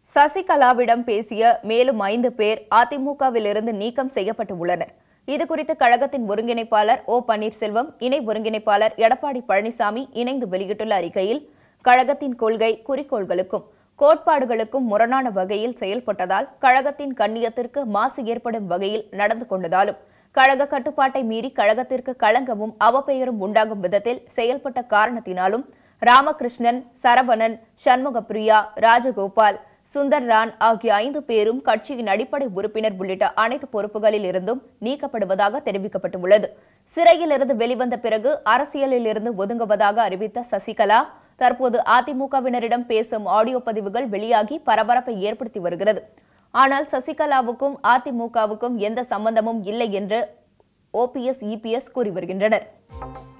சசிகலாவிடம் பேசிய மேலும் 5 பேர் அதிமுகவிலிருந்து நீக்கம் செய்யப்பட்டு உள்ளனர். இதுகுறித்து கழகத்தின் ஒருங்கிணைப்பாளர் ஓ பன்னீர்செல்வம், இணை ஒருங்கிணைப்பாளர் எடப்பாடி பழனிசாமி இணைந்து வெளியிட்டுள்ள அறிக்கையில், கழகத்தின் கொள்கை, குறிக்கோள்களுக்கும் கோட்பாடுகளுக்கும் முரணான வகையில் செயல்பட்டதால், கழகத்தின் கண்ணியத்திற்கு மாசு ஏற்படும் வகையில் நடந்து கொண்டதாலும், கழக கட்டுப்பாட்டை மீறி கழகத்திற்கு களங்கமும் அவப்பெயரும் உண்டாகும் விதத்தில் செயல்பட்ட காரணத்தினாலும், ராமகிருஷ்ணன், சரவணன், சண்முகப்பிரியா, ராஜகோபால், சுந்தர்ரான் ஆகிய 5 பேரும் கட்சியின் அடிப்படை உறுப்பினர் உள்ளிட்ட அனைத்து பொறுப்புகளில் இருந்தும் நீக்கப்படுவதாக தெரிவிக்கப்பட்டுள்ளது. சிறையிலிருந்து வெளிவந்த பிறகு அரசியலில் இருந்து ஒதுங்குவதாக அறிவித்த சசிகலா, தற்போது அதிமுகவினரிடம் பேசும் ஆடியோ பதிவுகள் வெளியாகி பரபரப்பை ஏற்படுத்தி வருகிறது. ஆனால் சசிகலாவுக்கும் அதிமுகவுக்கும் எந்த சம்பந்தமும் இல்லை என்று ஓபிஎஸ், இபிஎஸ் கூறி வருகின்றனர்.